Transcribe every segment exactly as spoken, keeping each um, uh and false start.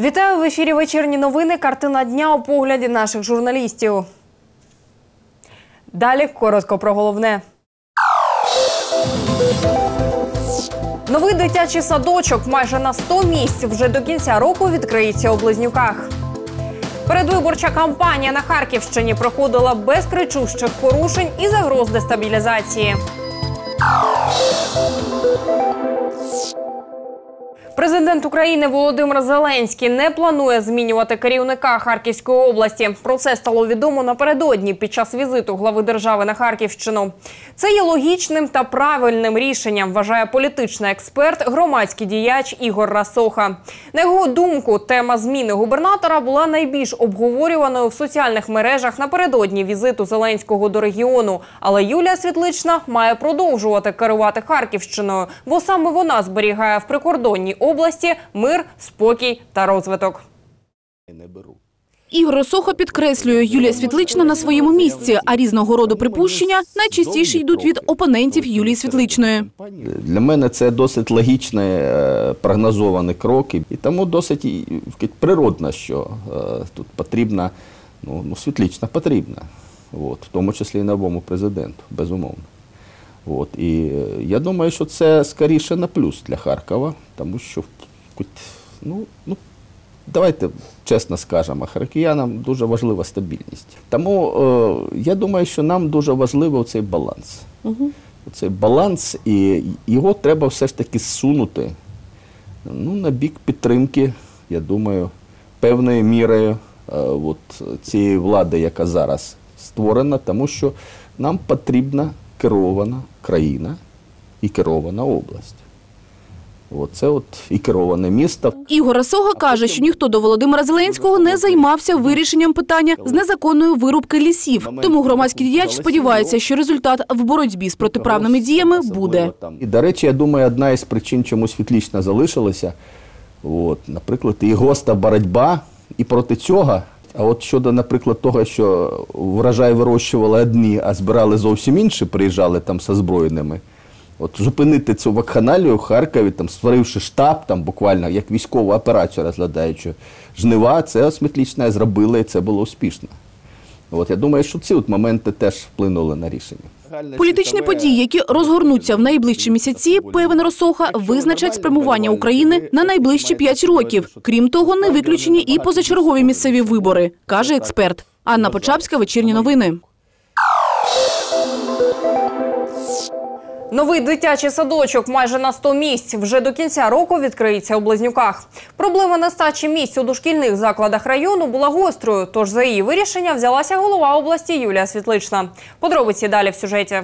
Вітаю в ефірі «Вечірні новини». Картина дня у погляді наших журналістів. Далі коротко про головне. Новий дитячий садочок майже на сто місць вже до кінця року відкриється у Близнюках. Передвиборча кампанія на Харківщині проходила без кричущих порушень і загроз дестабілізації. Президент України Володимир Зеленський не планує змінювати керівника Харківської області. Про це стало відомо напередодні під час візиту глави держави на Харківщину. Це є логічним та правильним рішенням, вважає політичний експерт, громадський діяч Ігор Рассоха. На його думку, тема зміни губернатора була найбільш обговорюваною в соціальних мережах напередодні візиту Зеленського до регіону. Але Юлія Світлична має продовжувати керувати Харківщиною, бо саме вона зберігає в прикордонній області мир, спокій та розвиток. Ігор Рассоха підкреслює, Юлія Світлична на своєму місці, а різного роду припущення найчастіше йдуть від опонентів Юлії Світличної. Для мене це досить логічний, прогнозований крок, і тому досить природно, що тут потрібна, ну, Світлична потрібна, от, в тому числі і новому президенту, безумовно. От, і я думаю, що це скоріше на плюс для Харкова, тому що, ну, ну давайте чесно скажемо, харків'янам дуже важлива стабільність. Тому е, я думаю, що нам дуже важливий цей баланс. Угу. Цей баланс, і його треба все ж таки зсунути, ну, на бік підтримки, я думаю, певною мірою е, от, цієї влади, яка зараз створена, тому що нам потрібна керована країна і керована область. Оце от і кероване місто. Ігор Рассоха каже, що ніхто до Володимира Зеленського не займався вирішенням питання з незаконної вирубки лісів. Тому громадський діяч сподівається, що результат в боротьбі з протиправними діями буде. І, до речі, я думаю, одна із причин, чому Світлична залишилася, от, наприклад, і госта боротьба і проти цього. А от щодо, наприклад, того, що врожай вирощували одні, а збирали зовсім інші, приїжджали там з озброєними. От зупинити цю вакханалію в Харкові, там, створивши штаб, там, буквально як військову операцію розглядаючи жнива, це Світлична зробила, і це було успішно. От, я думаю, що ці от моменти теж вплинули на рішення. Політичні події, які розгорнуться в найближчі місяці, певен Рассоха, визначать спрямування України на найближчі п'ять років. Крім того, не виключені і позачергові місцеві вибори, каже експерт. Анна Почапська, «Вечірні новини». Новий дитячий садочок майже на сто місць вже до кінця року відкриється у Близнюках. Проблема нестачі місць у дошкільних закладах району була гострою, тож за її вирішення взялася голова області Юлія Світлична. Подробиці далі в сюжеті.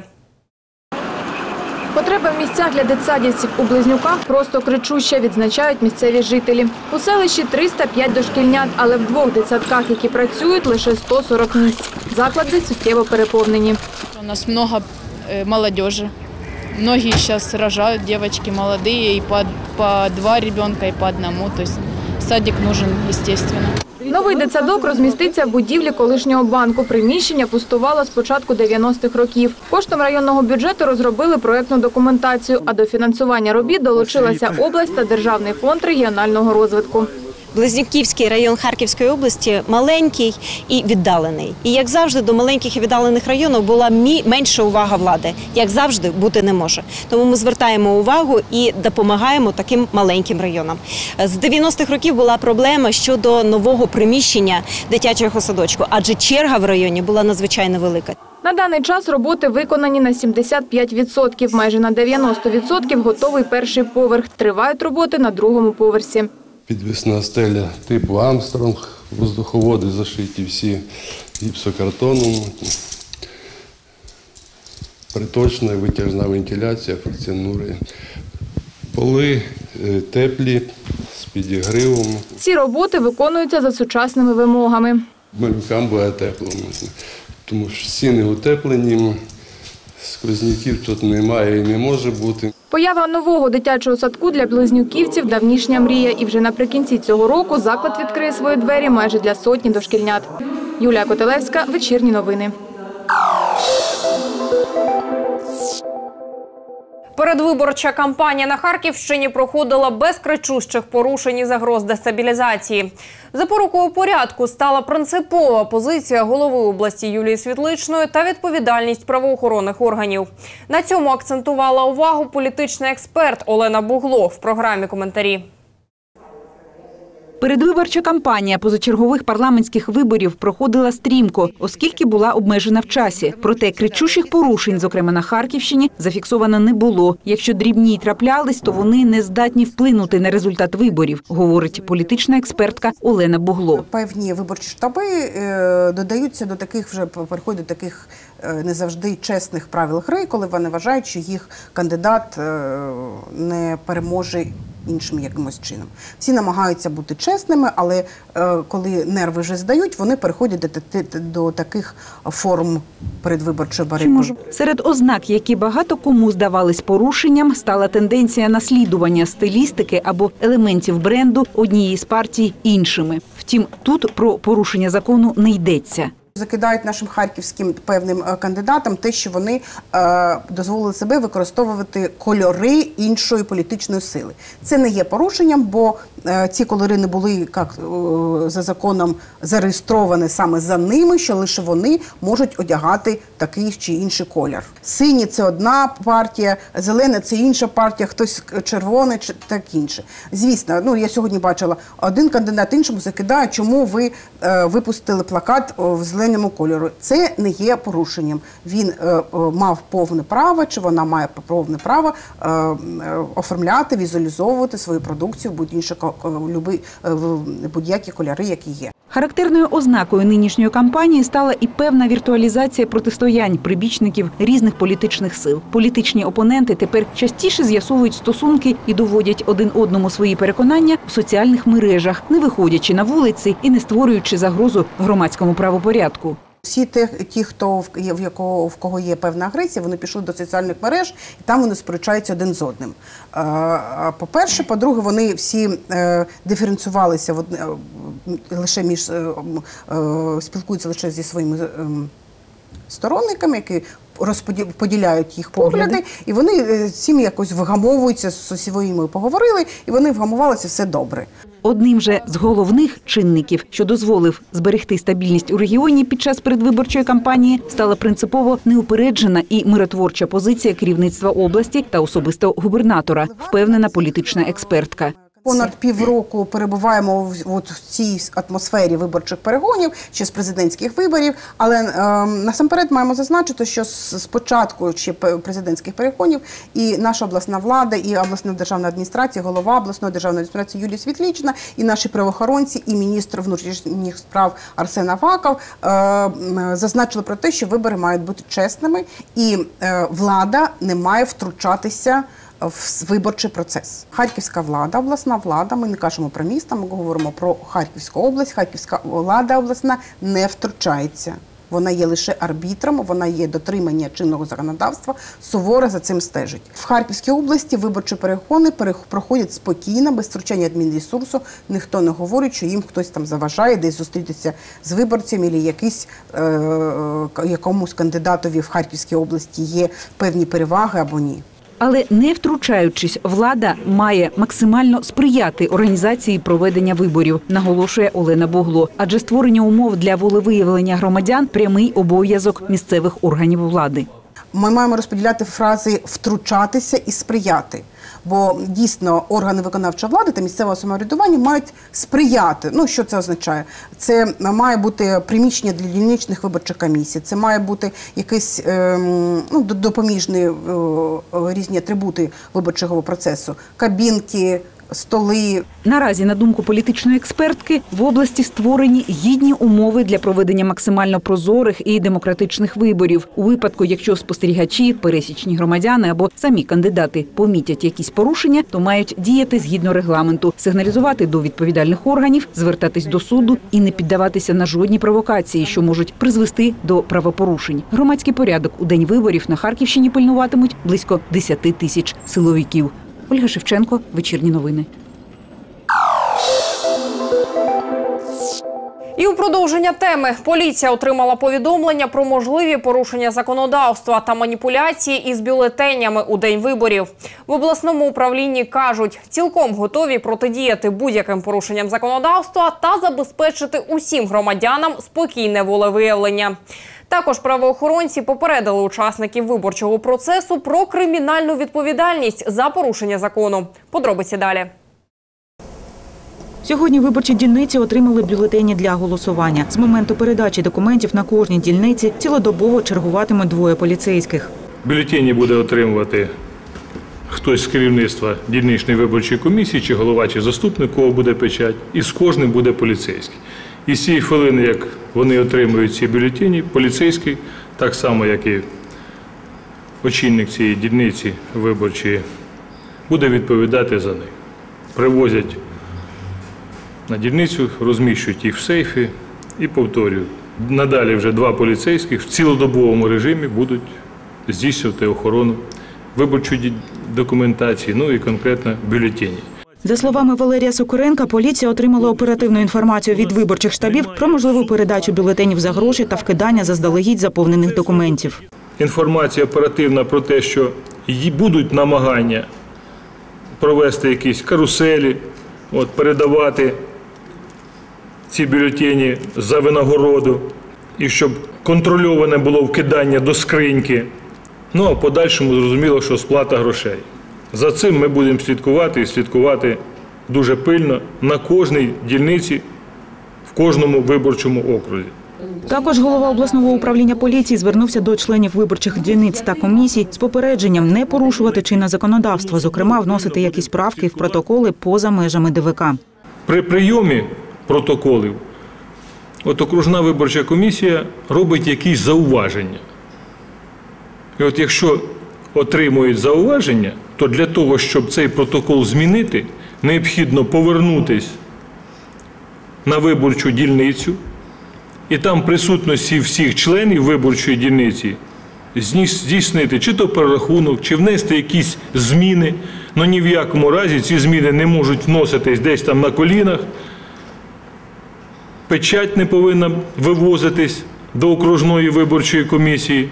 Потреба в місцях для дитсадівців у Близнюках просто кричуща, відзначають місцеві жителі. У селищі триста п'ять дошкільнят, але в двох дитсадках, які працюють, лише сто сорок місць. Заклади суттєво переповнені. У нас много молодежи. Многие сейчас рожают, девочки молодые, и по, по два ребенка, и по одному. То есть садик нужен, естественно. Новий дитсадок розміститься в будівлі колишнього банку. Приміщення пустувало з початку дев'яностих років. Коштом районного бюджету розробили проєктну документацію, а до фінансування робіт долучилася область та Державний фонд регіонального розвитку. Близнюківський район Харківської області маленький і віддалений. І, як завжди, до маленьких і віддалених районів була менша увага влади. Як завжди, бути не може. Тому ми звертаємо увагу і допомагаємо таким маленьким районам. З дев'яностих років була проблема щодо нового приміщення дитячого садочку, адже черга в районі була надзвичайно велика. На даний час роботи виконані на сімдесят п'ять відсотків. Майже на дев'яносто відсотків готовий перший поверх. Тривають роботи на другому поверсі. Підвісна стеля типу Армстронг, воздуховоди зашиті всі гіпсокартоном, приточна витяжна вентиляція функціонує. Поли теплі, з підігривом. Ці роботи виконуються за сучасними вимогами. Малюкам буде тепло, тому що стіни утеплені, сквозняків тут немає і не може бути. Поява нового дитячого садку для близнюківців – давнішня мрія. І вже наприкінці цього року заклад відкриє свої двері майже для сотні дошкільнят. Юлія Котелевська, «Вечірні новини». Передвиборча кампанія на Харківщині проходила без кричущих порушень і загроз дестабілізації. Запорукою порядку стала принципова позиція голови області Юлії Світличної та відповідальність правоохоронних органів. На цьому акцентувала увагу політичний експерт Олена Бугло в програмі «Коментарі». Передвиборча кампанія позачергових парламентських виборів проходила стрімко, оскільки була обмежена в часі. Проте кричущих порушень, зокрема на Харківщині, зафіксовано не було. Якщо дрібні й траплялись, то вони не здатні вплинути на результат виборів, говорить політична експертка Олена Бугло. Певні виборчі штаби е, додаються до таких, вже переходять до таких е, не завжди чесних правил гри, коли вони вважають, що їх кандидат е, не переможе іншим якимось чином. Всі намагаються бути чесними, але е, коли нерви вже здають, вони переходять до, до таких форм передвиборчої боротьби. Серед ознак, які багато кому здавались порушенням, стала тенденція наслідування стилістики або елементів бренду однієї з партій іншими. Втім, тут про порушення закону не йдеться. Закидають нашим харківським певним кандидатам те, що вони е, дозволили себе використовувати кольори іншої політичної сили. Це не є порушенням, бо е, ці кольори не були як, е, за законом зареєстровані саме за ними, що лише вони можуть одягати такий чи інший колір. Сині – це одна партія, зелене – це інша партія, хтось червоний, чи так інше. Звісно, ну, я сьогодні бачила, один кандидат іншому закидає, чому ви е, випустили плакат в зеленому кольору. Це не є порушенням. Він е, е, мав повне право, чи вона має повне право е, е, оформляти, візуалізовувати свою продукцію в будь-інші будь-які кольори, які є. Характерною ознакою нинішньої кампанії стала і певна віртуалізація протистоянь прибічників різних політичних сил. Політичні опоненти тепер частіше з'ясовують стосунки і доводять один одному свої переконання у соціальних мережах, не виходячи на вулиці і не створюючи загрозу громадському правопорядку. Всі ті, ті, хто в якого в кого є певна агресія, вони пішли до соціальних мереж і там вони сперечаються один з одним. По-перше, по-друге, вони всі диференціювалися лише між спілкуються лише зі своїми сторонниками, які розподіляють їх погляди, і вони всім якось вгамовуються, з своїми поговорили, і вони вгамувалися, все добре. Одним же з головних чинників, що дозволив зберегти стабільність у регіоні під час передвиборчої кампанії, стала принципово неупереджена і миротворча позиція керівництва області та особисто губернатора, впевнена політична експертка. Понад півроку перебуваємо в, от, в цій атмосфері виборчих перегонів, ще з президентських виборів, але е, насамперед маємо зазначити, що з початку ще президентських перегонів і наша обласна влада, і обласна державна адміністрація, голова обласної державної адміністрації Юлія Світлична, і наші правоохоронці, і міністр внутрішніх справ Арсен Аваков е, зазначили про те, що вибори мають бути чесними, і е, влада не має втручатися в виборчий процес. Харківська влада, обласна влада, ми не кажемо про місто, ми говоримо про Харківську область, Харківська влада обласна не втручається. Вона є лише арбітром, вона є дотримання чинного законодавства, суворо за цим стежить. В Харківській області виборчі перегони проходять спокійно, без втручання адмінресурсу, ніхто не говорить, що їм хтось там заважає десь зустрітися з виборцями, або якийсь, е, якомусь кандидатові в Харківській області є певні переваги або ні. Але не втручаючись, влада має максимально сприяти організації проведення виборів, наголошує Олена Бугло. Адже створення умов для волевиявлення громадян – прямий обов'язок місцевих органів влади. Ми маємо розподіляти фрази «втручатися» і «сприяти». Бо дійсно органи виконавчої влади та місцевого самоврядування мають сприяти. Ну, що це означає? Це має бути приміщення для дільничних виборчих комісій, це має бути якісь ну, допоміжні різні атрибути виборчого процесу, кабінки, столи. Наразі, на думку політичної експертки, в області створені гідні умови для проведення максимально прозорих і демократичних виборів. У випадку, якщо спостерігачі, пересічні громадяни або самі кандидати помітять якісь порушення, то мають діяти згідно регламенту, сигналізувати до відповідальних органів, звертатись до суду і не піддаватися на жодні провокації, що можуть призвести до правопорушень. Громадський порядок у день виборів на Харківщині пильнуватимуть близько десять тисяч силовиків. Ольга Шевченко, «Вечірні новини». І у продовження теми. Поліція отримала повідомлення про можливі порушення законодавства та маніпуляції із бюлетенями у день виборів. В обласному управлінні кажуть, цілком готові протидіяти будь-яким порушенням законодавства та забезпечити усім громадянам спокійне волевиявлення. Також правоохоронці попередили учасників виборчого процесу про кримінальну відповідальність за порушення закону. Подробиці далі. Сьогодні виборчі дільниці отримали бюлетені для голосування. З моменту передачі документів на кожній дільниці цілодобово чергуватимуть двоє поліцейських. Бюлетені буде отримувати хтось з керівництва дільничної виборчої комісії, чи голова, чи заступник, кого буде печать, і з кожним буде поліцейський. І з цієї хвилини, як вони отримують ці бюлетені, поліцейський, так само, як і очільник цієї дільниці виборчої, буде відповідати за них. Привозять на дільницю, розміщують їх в сейфі і, повторюю, надалі вже два поліцейських в цілодобовому режимі будуть здійснювати охорону виборчої документації, ну і конкретно бюлетенів. За словами Валерія Сокуренка, поліція отримала оперативну інформацію від виборчих штабів про можливу передачу бюлетенів за гроші та вкидання заздалегідь заповнених документів. Інформація оперативна про те, що будуть намагання провести якісь каруселі, от, передавати ці бюлетені за винагороду, і щоб контрольоване було вкидання до скриньки. Ну, а в подальшому зрозуміло, що сплата грошей. За цим ми будемо слідкувати і слідкувати дуже пильно на кожній дільниці, в кожному виборчому окрузі. Також голова обласного управління поліції звернувся до членів виборчих дільниць та комісій з попередженням не порушувати чинне законодавство, зокрема, вносити якісь правки в протоколи поза межами Д В К. При прийомі протоколів от окружна виборча комісія робить якісь зауваження. І от якщо отримують зауваження, то для того, щоб цей протокол змінити, необхідно повернутися на виборчу дільницю і там присутності всіх членів виборчої дільниці здійснити чи то перерахунок, чи внести якісь зміни. Але ні в якому разі ці зміни не можуть вноситись десь там на колінах. Печать не повинна вивозитись до окружної виборчої комісії.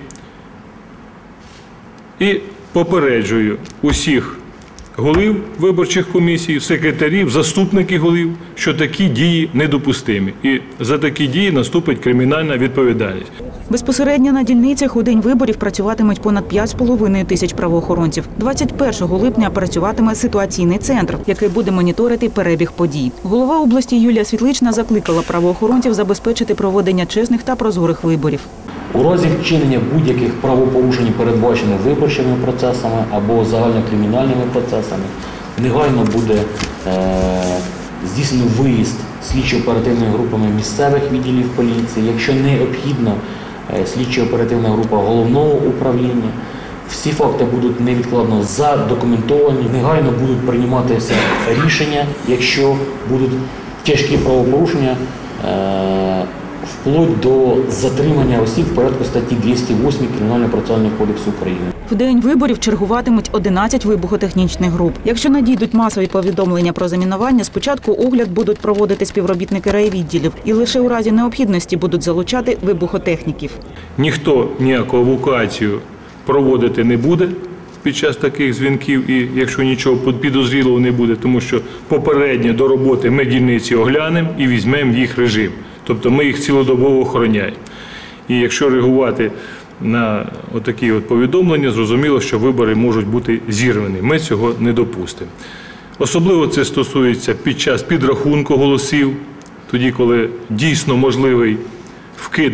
І попереджую усіх голів виборчих комісій, секретарів, заступників голів, що такі дії недопустимі. І за такі дії наступить кримінальна відповідальність. Безпосередньо на дільницях у день виборів працюватимуть понад п'ять з половиною тисяч правоохоронців. двадцять першого липня працюватиме ситуаційний центр, який буде моніторити перебіг подій. Голова області Юлія Світлична закликала правоохоронців забезпечити проведення чесних та прозорих виборів. У разі вчинення будь-яких правопорушень, передбачених виборчими процесами або загальнокримінальними процесами, негайно буде е, здійснено виїзд слідчо-оперативними групами місцевих відділів поліції. Якщо необхідно, е, слідчо-оперативна група головного управління. Всі факти будуть невідкладно задокументовані, негайно будуть прийматися рішення, якщо будуть тяжкі правопорушення, е, вплоть до затримання осіб в порядку статті двісті восьмої Кримінально-процесуального кодексу України. В день виборів чергуватимуть одинадцять вибухотехнічних груп. Якщо надійдуть масові повідомлення про замінування, спочатку огляд будуть проводити співробітники райвідділів і лише у разі необхідності будуть залучати вибухотехніків. Ніхто ніяку евакуацію проводити не буде під час таких дзвінків, і якщо нічого підозрілого не буде, тому що попередньо до роботи ми дільниці оглянемо і візьмемо їх режим. Тобто ми їх цілодобово охороняємо. І якщо реагувати на отакі от повідомлення, зрозуміло, що вибори можуть бути зірвані. Ми цього не допустимо. Особливо це стосується під час підрахунку голосів, тоді, коли дійсно можливий вкид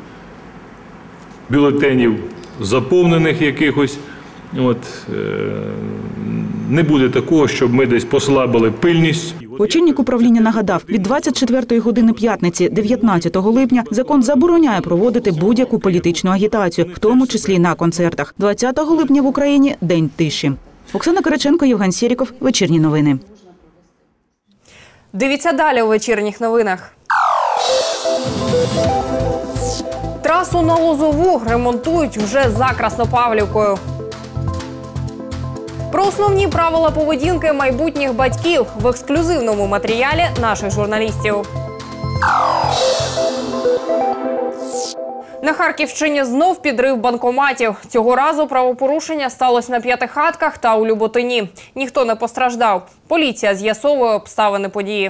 бюлетенів заповнених якихось. От, е, не буде такого, щоб ми десь послабили пильність. Очільник управління нагадав, від двадцять четвертої години п'ятниці, дев'ятнадцятого липня, закон забороняє проводити будь-яку політичну агітацію, в тому числі на концертах. двадцятого липня в Україні – День тиші. Оксана Кириченко, Євген Сєріков. Вечірні новини. Дивіться далі у вечірніх новинах. Трасу на Лозову ремонтують вже за Краснопавлівкою. Про основні правила поведінки майбутніх батьків в ексклюзивному матеріалі наших журналістів. На Харківщині знов підрив банкоматів. Цього разу правопорушення сталося на П'ятихатках та у Люботині. Ніхто не постраждав. Поліція з'ясовує обставини події.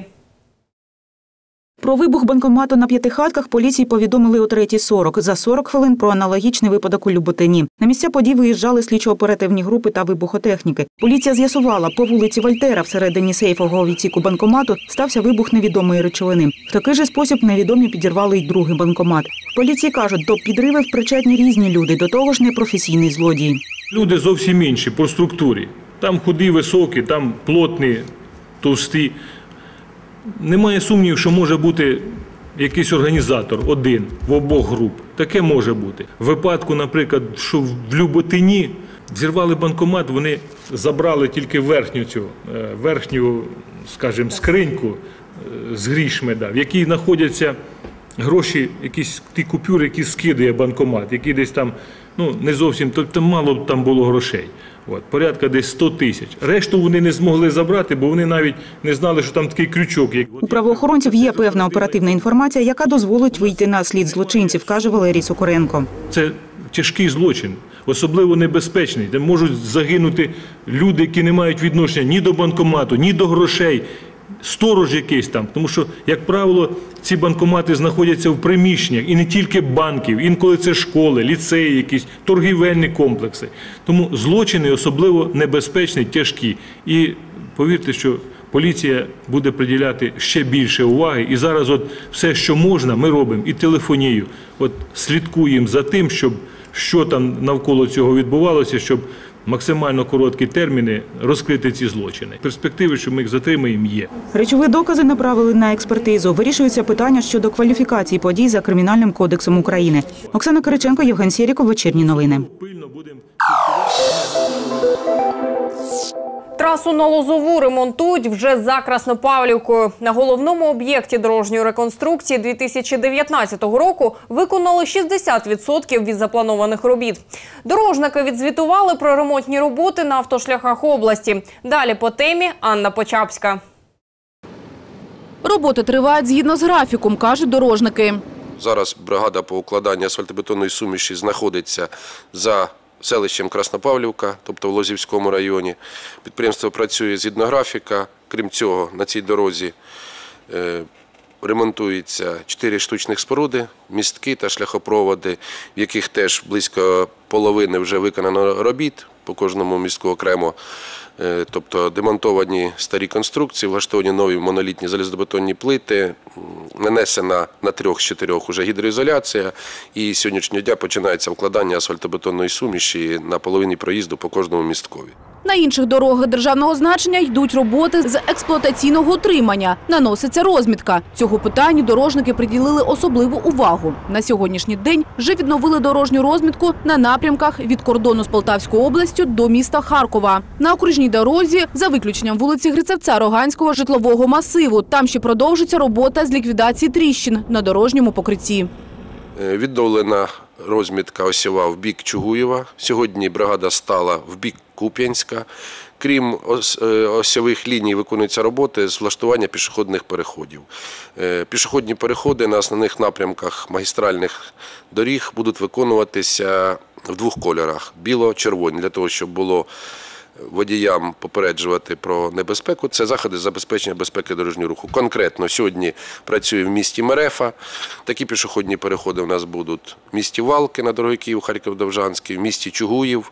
Про вибух банкомату на П'ятихатках поліції повідомили о третій сорок. За сорок хвилин про аналогічний випадок у Люботині. На місця подій виїжджали слідчо-оперативні групи та вибухотехніки. Поліція з'ясувала, по вулиці Вольтера всередині сейфового відсіку банкомату стався вибух невідомої речовини. В такий же спосіб невідомі підірвали й другий банкомат. Поліції кажуть, до підривів причетні різні люди, до того ж непрофесійний злодій. Люди зовсім інші по структурі. Там худі, високі, там плотні, товсті. Немає сумнівів, що може бути якийсь організатор один в обох груп. Таке може бути. В випадку, наприклад, що в Люботині зірвали банкомат, вони забрали тільки верхню цю, верхню, скажімо, скриньку з грішми, в якій знаходяться гроші, якісь ті купюри, які скидає банкомат, які десь там, ну, не зовсім, тобто мало там було грошей. От, порядка десь сто тисяч. Решту вони не змогли забрати, бо вони навіть не знали, що там такий крючок. У правоохоронців є певна оперативна інформація, яка дозволить вийти на слід злочинців, каже Валерій Сокуренко. Це тяжкий злочин, особливо небезпечний, де можуть загинути люди, які не мають відношення ні до банкомату, ні до грошей. Сторож якийсь там, тому що, як правило, ці банкомати знаходяться в приміщеннях, і не тільки банків, інколи це школи, ліцеї, якісь торгівельні комплекси. Тому злочини особливо небезпечні, тяжкі. І повірте, що поліція буде приділяти ще більше уваги. І зараз от все, що можна, ми робимо. І телефонію. От слідкуємо за тим, щоб що там навколо цього відбувалося, щоб максимально короткі терміни розкрити ці злочини. Перспективи, що ми їх затримаємо, є. Речові докази направили на експертизу. Вирішується питання щодо кваліфікації подій за Кримінальним кодексом України. Оксана Кириченко, Євген Сєріков, «Вечірні новини». Трасу на Лозову ремонтують вже за Краснопавлівкою. На головному об'єкті дорожньої реконструкції дві тисячі дев'ятнадцятого року виконали шістдесят відсотків від запланованих робіт. Дорожники відзвітували про ремонтні роботи на автошляхах області. Далі по темі Анна Почапська. Роботи тривають згідно з графіком, кажуть дорожники. Зараз бригада по укладанню асфальтобетонної суміші знаходиться за селищем Краснопавлівка, тобто в Лозівському районі. Підприємство працює згідно графіка. Крім цього, на цій дорозі е, ремонтуються чотири штучних споруди, містки та шляхопроводи, в яких теж близько половини вже виконано робіт, по кожному містку окремо. Е, тобто демонтовані старі конструкції, влаштовані нові монолітні залізобетонні плити, нанесена на трьох з чотирьох уже гідроізоляція, і з сьогоднішнього дня починається вкладання асфальтобетонної суміші на половині проїзду по кожному місткові. На інших дорогах державного значення йдуть роботи з експлуатаційного утримання. Наноситься розмітка. Цього питанню дорожники приділили особливу увагу. На сьогоднішній день вже відновили дорожню розмітку на напрямках від кордону з Полтавською областю до міста Харкова. На окружній дорозі, за виключенням вулиці Грицевця-Роганського житлового масиву, там ще продовжиться робота з ліквідації тріщин на дорожньому покритті. Відновлена розмітка осьова в бік Чугуєва. Сьогодні бригада стала в бік Куп'янська. Крім осьових ліній, виконуються роботи з влаштування пішохідних переходів. Пішохідні переходи на основних напрямках магістральних доріг будуть виконуватися в двох кольорах – біло-червоні, для того, щоб було водіям попереджувати про небезпеку. Це заходи з забезпечення безпеки дорожнього руху. Конкретно сьогодні працює в місті Мерефа. Такі пішохідні переходи у нас будуть в місті Валки на дорогі Київ-Харків-Довжанський, в місті Чугуїв,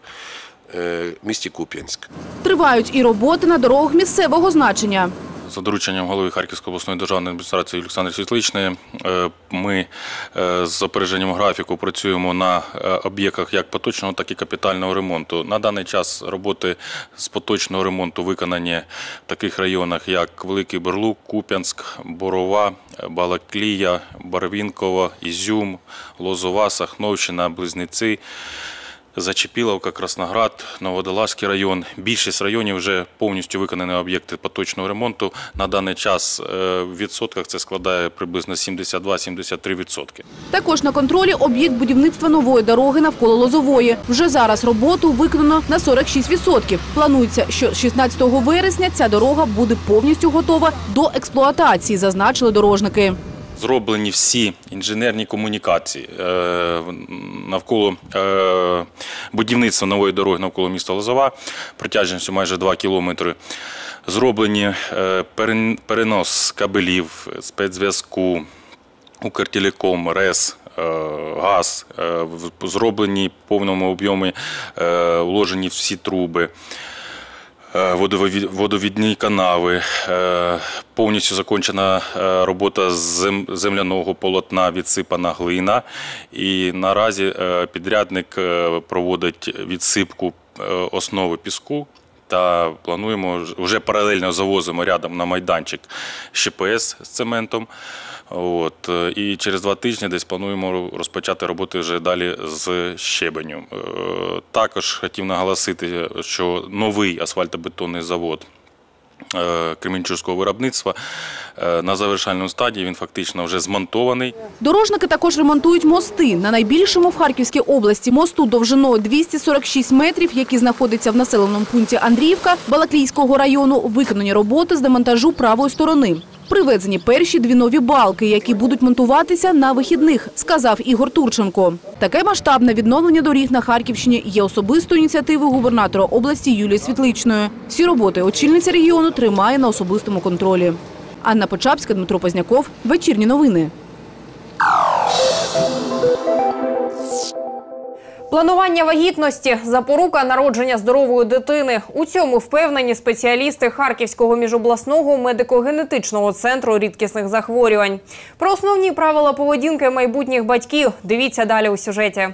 в місті Куп'янськ. Тривають і роботи на дорогах місцевого значення. За дорученням голови Харківської обласної державної адміністрації Олександри Світличної ми з опереженням графіку працюємо на об'єктах як поточного, так і капітального ремонту. На даний час роботи з поточного ремонту виконані в таких районах, як Великий Бурлук, Куп'янськ, Борова, Балаклія, Барвінково, Ізюм, Лозова, Сахновщина, Близнеці, Зачепіловка, Красноград, Нововодолазький район. Більшість районів вже повністю виконані об'єкти поточного ремонту. На даний час в відсотках це складає приблизно сімдесят два - сімдесят три відсотки. Також на контролі об'єкт будівництва нової дороги навколо Лозової. Вже зараз роботу виконано на сорок шість відсотків. Планується, що шістнадцятого вересня ця дорога буде повністю готова до експлуатації, зазначили дорожники. зроблені всі інженерні комунікації навколо будівництва нової дороги навколо міста Лозова, протяжністю майже два кілометри. Зроблені перенос кабелів, спецзв'язку, Укртелеком, РЕС, газ, зроблені в повному об'ємі, вложені всі труби, водовідні канави, повністю закінчена робота з земляного полотна, відсипана глина. І наразі підрядник проводить відсипку основи піску. Та плануємо, вже паралельно завозимо рядом на майданчик ЩПС з цементом. От, і через два тижні десь плануємо розпочати роботи вже далі з щебеню. Також хотів наголосити, що новий асфальтобетонний завод кременчуцького виробництва на завершальному стадії, він фактично вже змонтований. Дорожники також ремонтують мости. На найбільшому в Харківській області мосту довжиною двісті сорок шість метрів, який знаходиться в населеному пункті Андріївка Балаклійського району, виконані роботи з демонтажу правої сторони. Привезені перші дві нові балки, які будуть монтуватися на вихідних, сказав Ігор Турченко. Таке масштабне відновлення доріг на Харківщині є особистою ініціативою губернатора області Юлії Світличної. Всі роботи очільниця регіону тримає на особистому контролі. Анна Почапська, Дмитро Позняков. Вечірні новини. Планування вагітності – запорука народження здорової дитини. У цьому впевнені спеціалісти Харківського міжобласного медико-генетичного центру рідкісних захворювань. Про основні правила поведінки майбутніх батьків дивіться далі у сюжеті.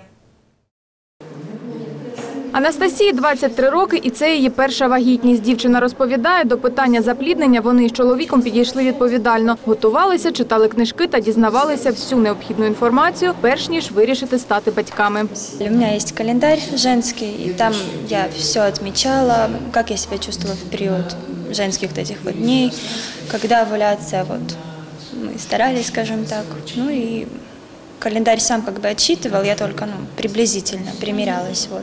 Анастасії двадцять три роки, і це її перша вагітність. Дівчина розповідає, до питання запліднення вони з чоловіком підійшли відповідально. Готувалися, читали книжки та дізнавалися всю необхідну інформацію, перш ніж вирішити стати батьками. У мене є календар женський, і там я все відмічала, як я себе чувствувала в період женських таких вот днів, коли овуляція, вот, ми старались, скажімо так, ну і календар сам как бы отсчитывал, я только ну, приблизительно примерялась. Вот.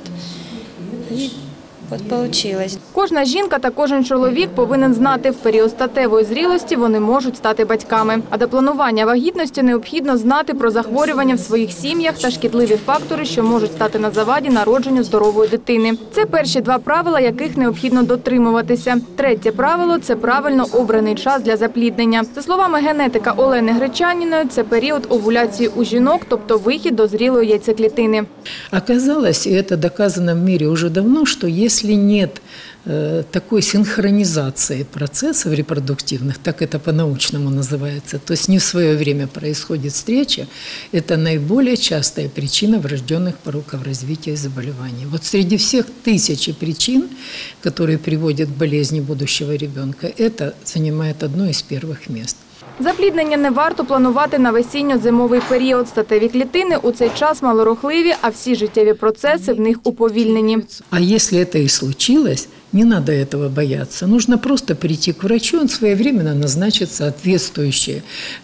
І от получилось. Кожна жінка та кожен чоловік повинен знати, в період статевої зрілості вони можуть стати батьками. А до планування вагітності необхідно знати про захворювання в своїх сім'ях та шкідливі фактори, що можуть стати на заваді народженню здорової дитини. Це перші два правила, яких необхідно дотримуватися. Третє правило – це правильно обраний час для запліднення. За словами генетика Олени Гречаніної, це період овуляції у жінок, тобто вихід до зрілої яйцеклітини. Оказалось, и это доказано в мире уже давно, что если нет э, такой синхронизации процессов репродуктивных, так это по-научному называется, то есть не в свое время происходит встреча, это наиболее частая причина врожденных пороков развития и заболеваний. Вот среди всех тысячи причин, которые приводят к болезни будущего ребенка, это занимает одно из первых мест. Запліднення не варто планувати на весінньо-зимовий період. Статеві клітини у цей час малорухливі, а всі життєві процеси в них уповільнені. А если это и случилось, не надо этого бояться. Нужно просто прийти к врачу, он своевременно назначит соответствующие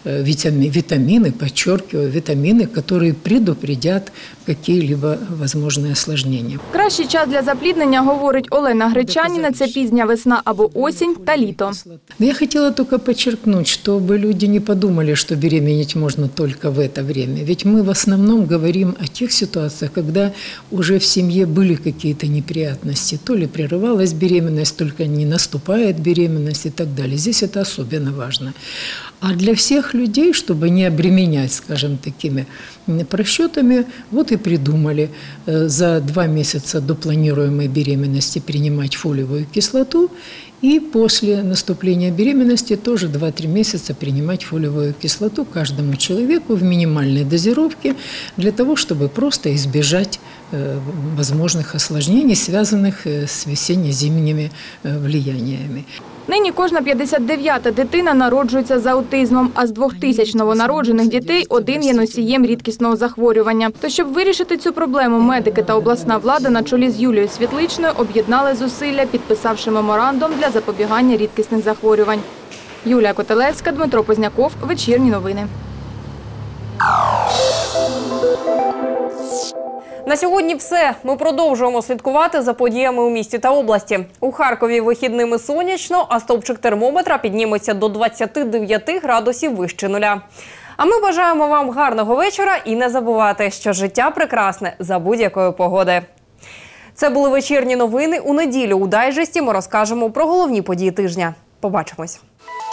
витамины, подчеркиваю, витамины, которые предупредят какие-либо возможные осложнения. Кращий час для запліднення, говорить Олена Гречаніна, це пізня весна або осінь та літо. Я хотела только подчеркнуть, чтобы люди не подумали, что беременеть можно только в это время. Ведь мы в основном говорим о тех ситуациях, когда уже в семье были какие-то неприятности. То ли прерывалась беременность, только не наступает беременность и так далее. Здесь это особенно важно. А для всех людей, чтобы не обременять, скажем, такими просчетами, вот и придумали за два месяца до планируемой беременности принимать фолиевую кислоту и после наступления беременности тоже два-три месяца принимать фолиевую кислоту каждому человеку в минимальной дозировке для того, чтобы просто избежать возможных осложнений, связанных с весенне-зимними влияниями. Нині кожна п'ятдесят дев'ята дитина народжується з аутизмом, а з двох тисяч новонароджених дітей один є носієм рідкісного захворювання. То щоб вирішити цю проблему, медики та обласна влада на чолі з Юлією Світличною об'єднали зусилля, підписавши меморандум для запобігання рідкісних захворювань. Юлія Котелевська, Дмитро Позняков. Вечірні новини. На сьогодні все. Ми продовжуємо слідкувати за подіями у місті та області. У Харкові вихідними сонячно, а стовпчик термометра підніметься до двадцяти дев'яти градусів вище нуля. А ми бажаємо вам гарного вечора і не забувати, що життя прекрасне за будь-якої погоди. Це були вечірні новини. У неділю у дайджесті ми розкажемо про головні події тижня. Побачимось.